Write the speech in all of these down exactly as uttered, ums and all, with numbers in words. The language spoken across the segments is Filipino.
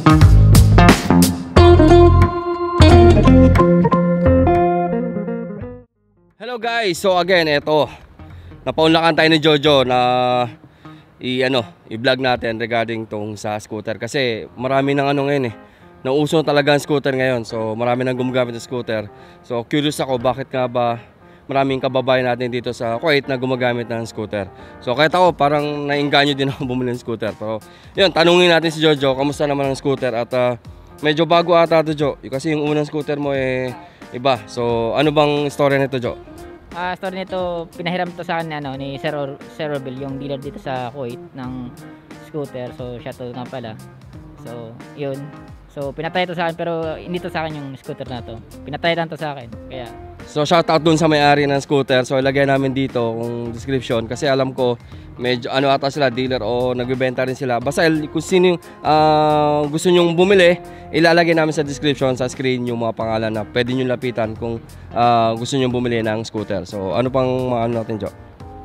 Hello guys, so again, eto napaunlakan tayo ni Jojo na i ano, i-vlog natin regarding tong sa scooter kasi marami nang ano ngayon eh. Nauso talaga ang scooter ngayon. So marami nang gumagamit ng scooter. So curious ako bakit nga ba maraming kababayan natin dito sa Kuwait na gumagamit ng scooter. So kahit ako parang nainganyo din ako bumili ng scooter. Pero yun, tanungin natin si Jojo, kamusta naman ang scooter at uh, medyo bago ata to Jo. Kasi yung unang scooter mo eh iba. So ano bang story nito Jo? Ah, uh, story nito, pinahiram to sa akin ano, ni Sir, Or Sir Orville, yung dealer dito sa Kuwait ng scooter. So siya to nga pala. So yun. So pinatay to sa akin pero hindi to sa akin yung scooter na to. Pinatay lang to sa akin. Kaya so shout out dun sa may-ari ng scooter. So ilagay namin dito kung description kasi alam ko medyo ano ata sila, dealer o nagbebenta rin sila. Basta kung sino yung uh, gusto nyong bumili, ilalagay namin sa description sa screen yung mga pangalan na pwede nyo lapitan kung uh, gusto nyong bumili ng scooter. So ano pang maano natin Jo?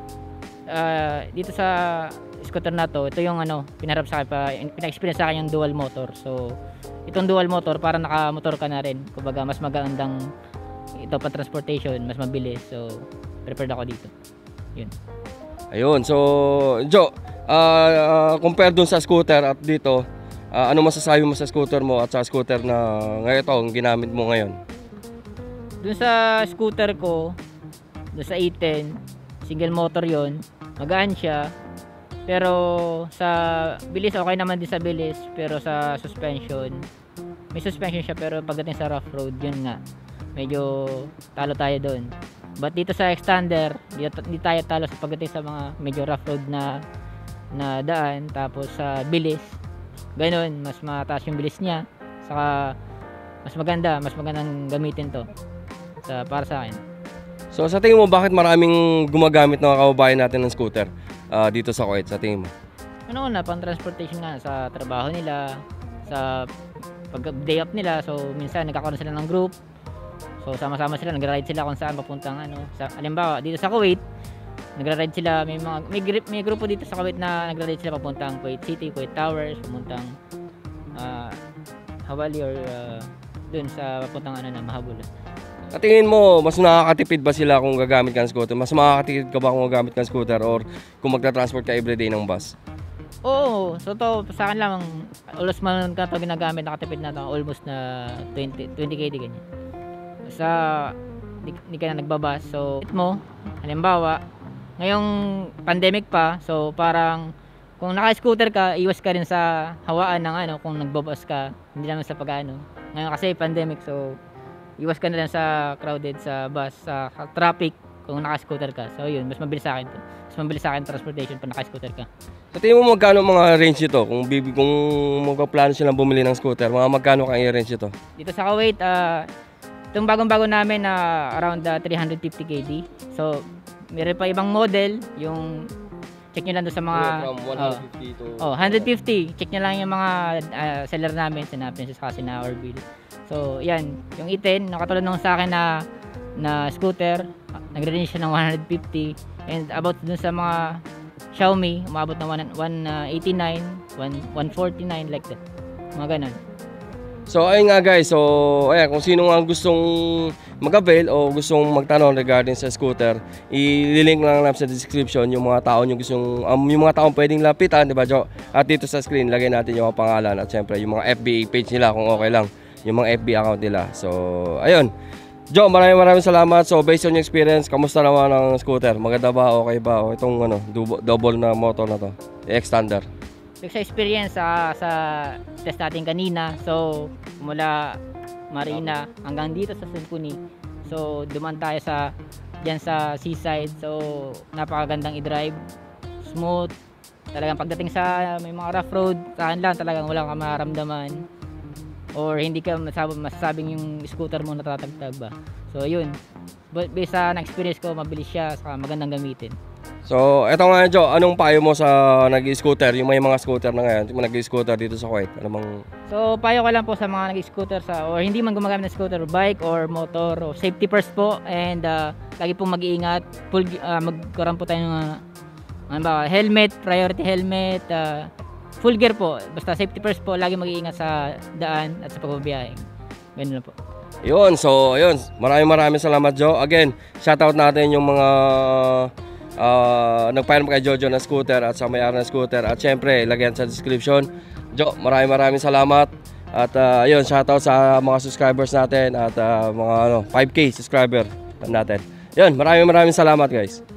Uh, dito sa scooter na to, ito yung ano, pinarap sa akin pa, pina-experience sa akin yung dual motor. So itong dual motor para naka-motor ka na rin. Kumbaga mas magandang ito pa transportation, mas mabilis. So prepared ako dito. Yun. Ayun, so Jo, uh, uh, compare dun sa scooter at dito, uh, ano masasabi mo sa scooter mo at sa scooter na ngayon ito, ang ginamit mo ngayon? Dun sa scooter ko, dun sa A ten, single motor yon, magaan siya. Pero sa bilis, okay naman din sa bilis. Pero sa suspension, may suspension siya pero pagdating sa rough road, yun nga, medyo talo tayo doon. But dito sa extender, hindi tayo talo sa pagdating sa mga medyo rough road na na daan. Tapos sa bilis, ganoon, mas mataas yung bilis niya. Saka mas maganda, mas magandang gamitin to sa para sa akin. So sa tingin mo, bakit maraming gumagamit ng kababayan natin ng scooter uh, dito sa Kuwait, sa tingin mo? Ano na, pang transportation nga sa trabaho nila, sa pag day off nila. So minsan nagkakaroon sila ng group. So sama-sama sila, nagra-ride sila kung saan papuntang ano. Sa halimbawa, dito sa Kuwait, nagra-ride sila, may mga may, may grupo dito sa Kuwait na nagra-ride sila papuntang Kuwait City, Kuwait Towers, papuntang uh, Hawali or uh, dun sa papuntang ano na Mahabul. Sa tingin mo, mas nakakatipid ba sila kung gagamit ka ng scooter? Mas makakatipid ka ba kung gagamit ka ng scooter or kung magta-transport ka everyday ng bus? Oo, so to sa akin lang, almost man ka to ginagamit, nakatipid na to, almost na twenty K D ganyan. Sa di, di ka na nagbabas, so it mo halimbawa ngayong pandemic pa, so parang kung naka-scooter ka, iwas ka rin sa hawaan ng ano kung nagbabas ka, hindi naman sa pag-ano. Ngayon kasi pandemic, so iwas ka na lang sa crowded sa bus, sa traffic kung naka-scooter ka. So yun, mas mabilis sa akin to. Mas mabilis sa akin transportation pag naka-scooter ka. Sa tingin mo magkano mga range ito? Kung bibi kung magpaplano silang bumili ng scooter, mga magkano kaya range ito? Dito sa Kuwait, uh, itong bagong-bago namin na uh, around uh, three fifty K D. So, meron pa ibang model, yung check nyo lang doon sa mga from one fifty uh, to oh, one fifty. Check nyo lang yung mga uh, seller namin, si Princess kasi na Orville. So, yan, yung A ten, nakatulad nung sa akin na na scooter, nagre-range siya ng one fifty, and about dun sa mga Xiaomi, umabot ng one eighty-nine, one forty-nine, like that. Mga ganun. So ayun nga guys, so ayan, kung sino nga gustong mag-avail o gustong magtanong regarding sa scooter, i-link lang namin sa description yung mga tao yung gustong um, yung mga taong pwedeng lapitan, di ba Jo? At dito sa screen lagay natin yung mga pangalan at syempre yung mga F B page nila kung okay lang, yung mga F B account nila. So ayun. Jo, maraming maraming salamat. So based on your experience, kamusta naman ang scooter? Maganda ba, okay ba o itong ano, double na motor na to, extender? Sa experience sa, sa test natin kanina, so mula Marina hanggang dito sa Symphony, so duman tayo sa dyan sa seaside, so napakagandang i-drive, smooth talagang pagdating sa may mga rough road, saan lang talagang walang ka maramdaman or hindi ka masab masasabing yung scooter mo natatagtag ba. So yun, but based sa na-experience ko, mabilis siya, saka magandang gamitin. So, eto nga Jo, anong payo mo sa nag-scooter, yung may mga scooter na ngayon, yung nag-scooter dito sa Kuwait? Ano bang... So, payo ko lang po sa mga nag-scooter sa or hindi man gumagamit ng scooter, bike or motor, o safety first po, and uh, lagi pong mag-iingat, full uh, magkaroon po tayo ng uh, ano ba, helmet, priority helmet, uh, full gear po. Basta safety first po, lagi mag-iingat sa daan at sa pagbabiyahe. Ganun lang po. Yun, so ayun, maraming maraming salamat Joe. Again, shoutout natin yung mga uh, nagpairam kay Jojo na scooter at sa may-ari ng scooter. At syempre, lagyan sa description. Joe, maraming maraming salamat. At uh, ayun, shoutout sa mga subscribers natin at uh, mga ano, five K subscriber natin. Yun, maraming maraming salamat guys.